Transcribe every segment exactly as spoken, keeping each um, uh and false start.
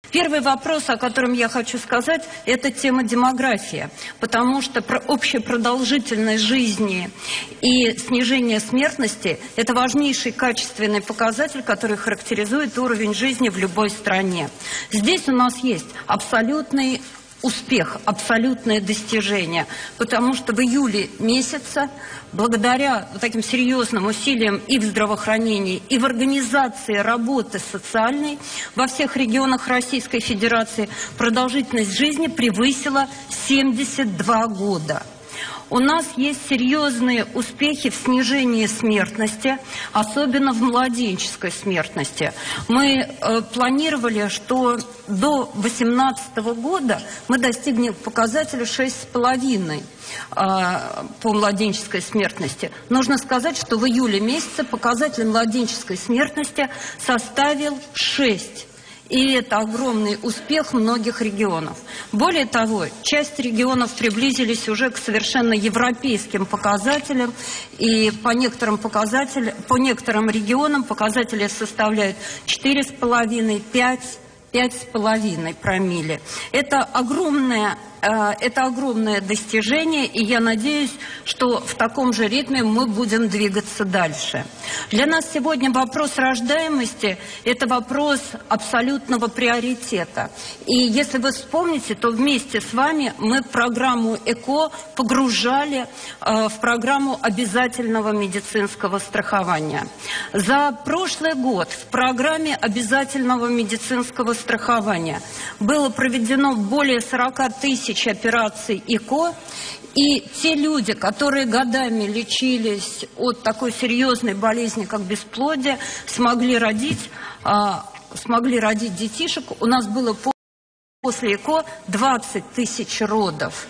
Первый вопрос, о котором я хочу сказать, это тема демографии, потому что общая продолжительность жизни и снижение смертности – это важнейший качественный показатель, который характеризует уровень жизни в любой стране. Здесь у нас есть абсолютный успех, абсолютное достижение, потому что в июле месяце, благодаря вот таким серьезным усилиям и в здравоохранении, и в организации работы социальной, во всех регионах Российской Федерации продолжительность жизни превысила семьдесят два года. У нас есть серьезные успехи в снижении смертности, особенно в младенческой смертности. Мы э, планировали, что до две тысячи восемнадцатого года мы достигнем показателя шесть с половиной э, по младенческой смертности. Нужно сказать, что в июле месяце показатель младенческой смертности составил шесть. И это огромный успех многих регионов. Более того, часть регионов приблизились уже к совершенно европейским показателям. И по некоторым показателям, по некоторым регионам показатели составляют четыре с половиной, пять, пять с половиной промилле. Это огромное, э, это огромное достижение, и я надеюсь, что в таком же ритме мы будем двигаться дальше. Для нас сегодня вопрос рождаемости – это вопрос абсолютного приоритета. И если вы вспомните, то вместе с вами мы программу ЭКО погружали э, в программу обязательного медицинского страхования. За прошлый год в программе обязательного медицинского страхования было проведено более сорока тысяч операций ЭКО. И те люди, которые годами лечились от такой серьезной болезни, как бесплодие, смогли родить, а, смогли родить детишек. У нас было после ЭКО двадцать тысяч родов.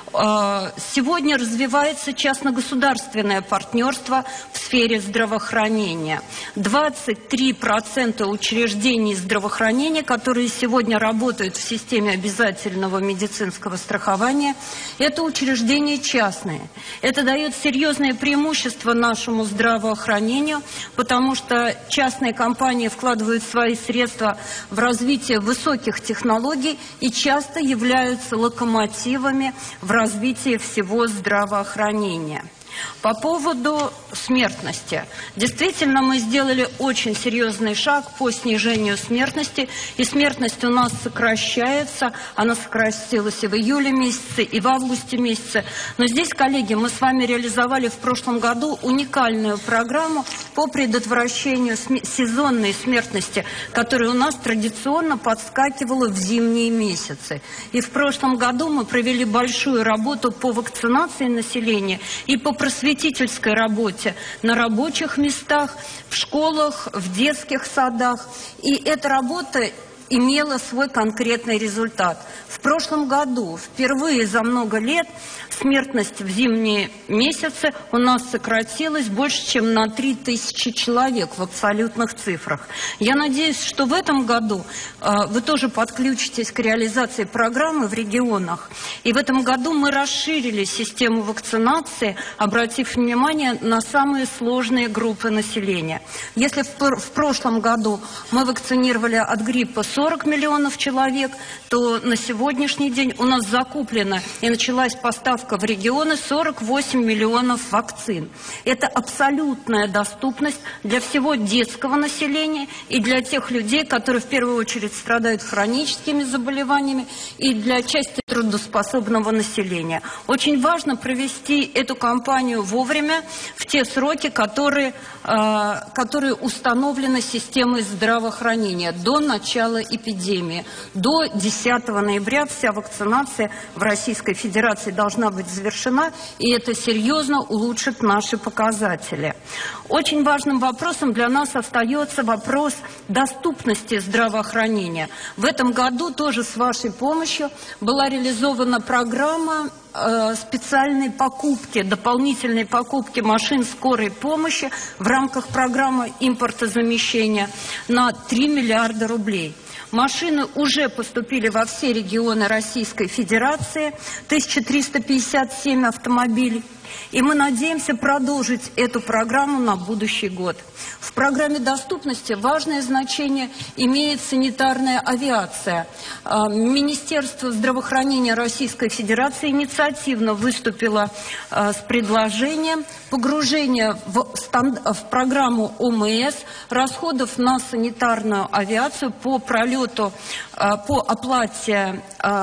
Сегодня развивается частно-государственное партнерство в сфере здравоохранения. двадцать три процента учреждений здравоохранения, которые сегодня работают в системе обязательного медицинского страхования, это учреждения частные. Это дает серьезное преимущество нашему здравоохранению, потому что частные компании вкладывают свои средства в развитие высоких технологий и часто являются локомотивами в развитии всего здравоохранения. По поводу смертности. Действительно, мы сделали очень серьезный шаг по снижению смертности, и смертность у нас сокращается. Она сократилась и в июле месяце, и в августе месяце. Но здесь, коллеги, мы с вами реализовали в прошлом году уникальную программу по предотвращению сезонной смертности, которая у нас традиционно подскакивала в зимние месяцы. И в прошлом году мы провели большую работу по вакцинации населения и по просветительской работе на рабочих местах, в школах, в детских садах. И эта работа имела свой конкретный результат. В прошлом году впервые за много лет смертность в зимние месяцы у нас сократилась больше, чем на три тысячи человек в абсолютных цифрах. Я надеюсь, что в этом году э, вы тоже подключитесь к реализации программы в регионах. И в этом году мы расширили систему вакцинации, обратив внимание на самые сложные группы населения. Если в, в прошлом году мы вакцинировали от гриппа сорок миллионов человек, то на сегодняшний день у нас закуплено и началась поставка в регионы сорок восемь миллионов вакцин. Это абсолютная доступность для всего детского населения и для тех людей, которые в первую очередь страдают хроническими заболеваниями, и для части трудоспособного населения. Очень важно провести эту кампанию вовремя, в те сроки, которые, э, которые установлены системой здравоохранения до начала эпидемии. До десятого ноября вся вакцинация в Российской Федерации должна быть завершена, и это серьезно улучшит наши показатели. Очень важным вопросом для нас остается вопрос доступности здравоохранения. В этом году тоже с вашей помощью была реализована программа э, специальной покупки, дополнительной покупки машин скорой помощи в рамках программы импортозамещения на три миллиарда рублей. Машины уже поступили во все регионы Российской Федерации, тысяча триста пятьдесят семь автомобилей. И мы надеемся продолжить эту программу на будущий год. В программе доступности важное значение имеет санитарная авиация. Министерство здравоохранения Российской Федерации инициативно выступило с предложением погружения в, станд... в программу ОМС расходов на санитарную авиацию по пролету, по оплате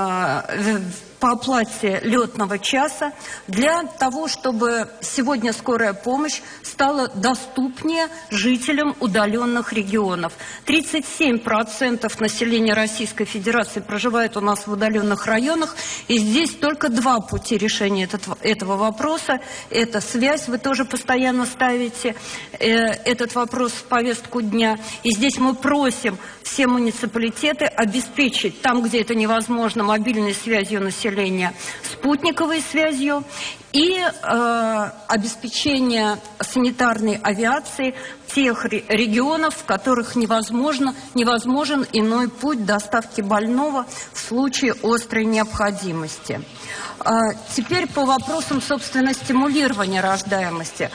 по оплате летного часа для того, чтобы сегодня скорая помощь стала доступнее жителям удаленных регионов. тридцать семь процентов населения Российской Федерации проживает у нас в удаленных районах, и здесь только два пути решения этот, этого вопроса. Это связь, вы тоже постоянно ставите э, этот вопрос в повестку дня. И здесь мы просим все муниципалитеты обеспечить там, где это невозможно, мобильной связью населения, спутниковой связью и э, обеспечение санитарной авиации тех регионов, в которых невозможно, невозможен иной путь доставки больного в случае острой необходимости. Э, теперь по вопросам, собственно, стимулирования рождаемости.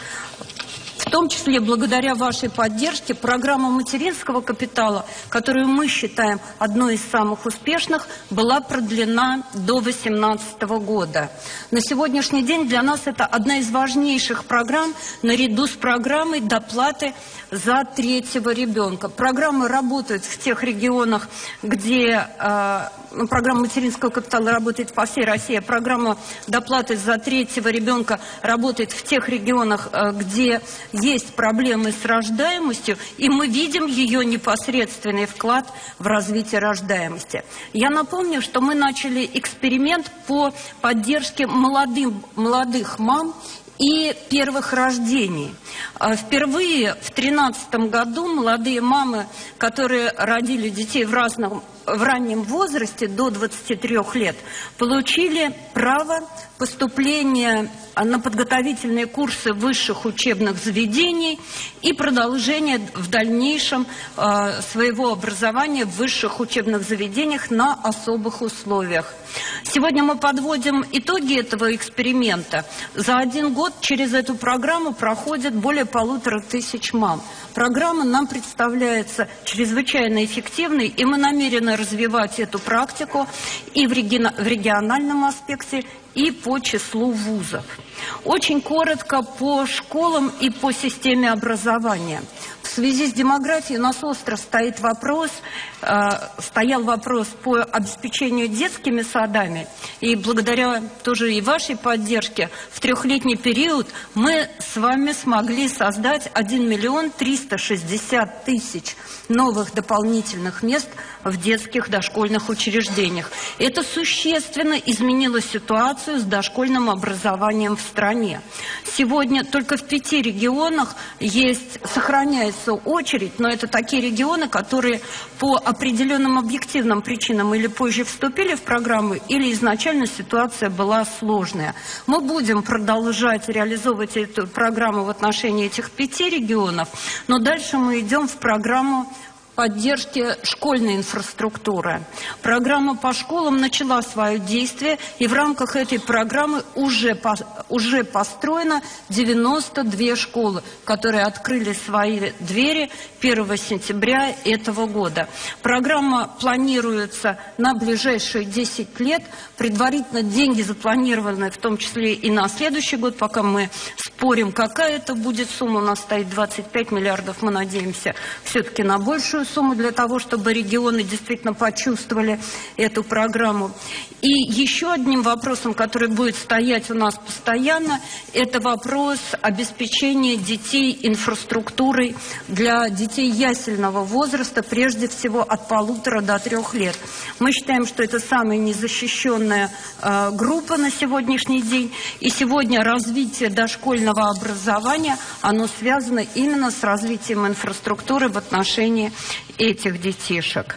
В том числе благодаря вашей поддержке программа материнского капитала, которую мы считаем одной из самых успешных, была продлена до две тысячи восемнадцатого года. На сегодняшний день для нас это одна из важнейших программ наряду с программой доплаты за третьего ребенка. Программы работают в тех регионах, где э, ну, программа материнского капитала работает по всей России, а программа доплаты за третьего ребенка работает в тех регионах, э, где есть проблемы с рождаемостью, и мы видим ее непосредственный вклад в развитие рождаемости. Я напомню, что мы начали эксперимент по поддержке молодым, молодых мам и первых рождений. Впервые в две тысячи тринадцатом году молодые мамы, которые родили детей в разном в раннем возрасте, до двадцати трёх лет, получили право поступления на подготовительные курсы высших учебных заведений и продолжение в дальнейшем э, своего образования в высших учебных заведениях на особых условиях. Сегодня мы подводим итоги этого эксперимента. За один год через эту программу проходит более полутора тысяч мам. Программа нам представляется чрезвычайно эффективной, и мы намерены развивать эту практику и в региональном аспекте, и по числу вузов. Очень коротко по школам и по системе образования. В связи с демографией у нас остро стоит вопрос, э, стоял вопрос по обеспечению детскими садами. И благодаря тоже и вашей поддержке в трехлетний период мы с вами смогли создать один миллион триста шестьдесят тысяч новых дополнительных мест в детских дошкольных учреждениях. Это существенно изменило ситуацию с дошкольным образованием в стране. Сегодня только в пяти регионах есть, сохраняется очередь, но это такие регионы, которые по определенным объективным причинам или позже вступили в программу, или изначально ситуация была сложная. Мы будем продолжать реализовывать эту программу в отношении этих пяти регионов, но дальше мы идем в программу поддержки школьной инфраструктуры. Программа по школам начала свое действие, и в рамках этой программы уже, по, уже построено девяносто две школы, которые открыли свои двери первого сентября этого года. Программа планируется на ближайшие десять лет. Предварительно деньги запланированы, в том числе и на следующий год, пока мы спорим, какая это будет сумма. У нас стоит двадцать пять миллиардов, мы надеемся все-таки на большую сумму для того, чтобы регионы действительно почувствовали эту программу. И еще одним вопросом, который будет стоять у нас постоянно, это вопрос обеспечения детей инфраструктурой для детей ясельного возраста, прежде всего от полутора до трех лет. Мы считаем, что это самая незащищенная э, группа на сегодняшний день, и сегодня развитие дошкольного образования, оно связано именно с развитием инфраструктуры в отношении этих детишек.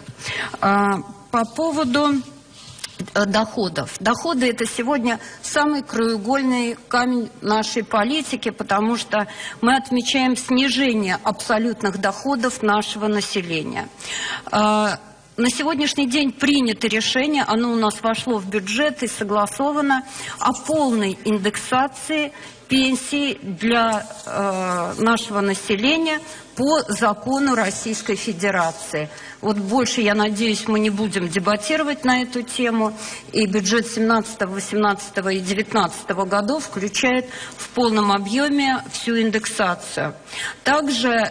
По поводу доходов. Доходы – это сегодня самый краеугольный камень нашей политики, потому что мы отмечаем снижение абсолютных доходов нашего населения. На сегодняшний день принято решение, оно у нас вошло в бюджет и согласовано, о полной индексации пенсий для э, нашего населения по закону Российской Федерации. Вот больше, я надеюсь, мы не будем дебатировать на эту тему. И бюджет семнадцатого, восемнадцатого и девятнадцатого годов включает в полном объеме всю индексацию. Также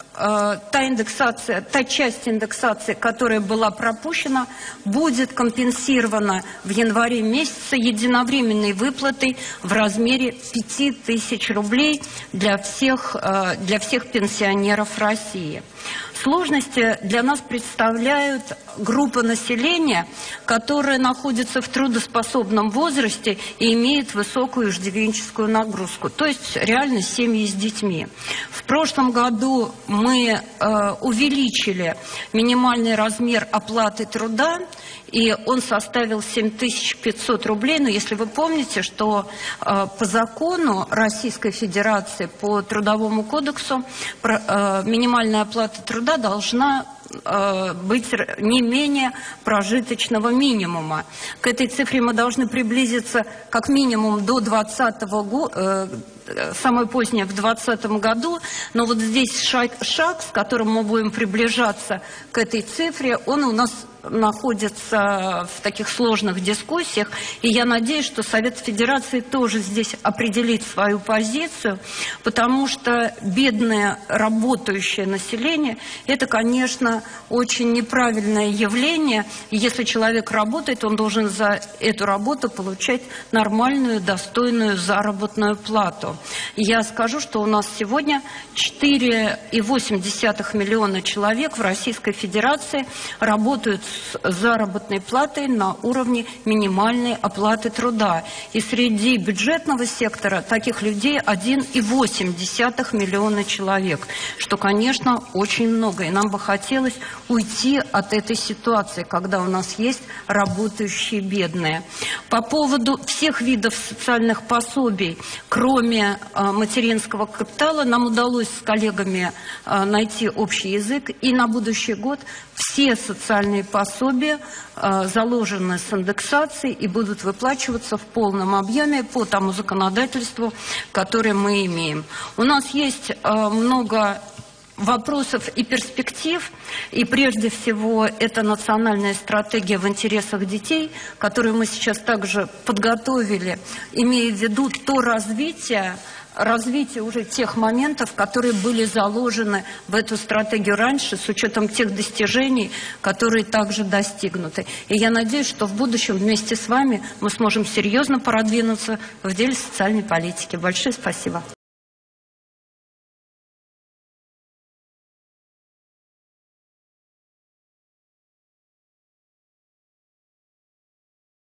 та индексация, та часть индексации, которая была пропущена, будет компенсирована в январе месяце единовременной выплатой в размере пяти тысяч рублей для всех, для всех пенсионеров России. Сложности для нас представляют группа населения, которая находится в трудоспособном возрасте и имеет высокую иждивенческую нагрузку, то есть реально семьи с детьми. В прошлом году мы э, увеличили минимальный размер оплаты труда, и он составил семь тысяч пятьсот рублей. Но если вы помните, что э, по закону Российской Федерации, по Трудовому кодексу, про, э, минимальная оплата труда должна э, быть не менее прожиточного минимума. К этой цифре мы должны приблизиться как минимум до двадцатого года, э, самое позднее в двадцатом году, но вот здесь шаг, шаг, с которым мы будем приближаться к этой цифре, он у нас находится в таких сложных дискуссиях, и я надеюсь, что Совет Федерации тоже здесь определит свою позицию, потому что бедное работающее население – это, конечно, очень неправильное явление. Если человек работает, он должен за эту работу получать нормальную, достойную заработную плату. И я скажу, что у нас сегодня четыре и восемь десятых миллиона человек в Российской Федерации работают с заработной платой на уровне минимальной оплаты труда. И среди бюджетного сектора таких людей один и восемь десятых миллиона человек, что, конечно, очень много. И нам бы хотелось уйти от этой ситуации, когда у нас есть работающие бедные. По поводу всех видов социальных пособий, кроме э, материнского капитала, нам удалось с коллегами э, найти общий язык. И на будущий год все социальные пособия э, заложены с индексацией и будут выплачиваться в полном объеме по тому законодательству, которое мы имеем. У нас есть э, много вопросов и перспектив, и прежде всего это национальная стратегия в интересах детей, которую мы сейчас также подготовили, имея в виду то развитие, развитие уже тех моментов, которые были заложены в эту стратегию раньше, с учетом тех достижений, которые также достигнуты. И я надеюсь, что в будущем вместе с вами мы сможем серьезно продвинуться в деле социальной политики. Большое спасибо.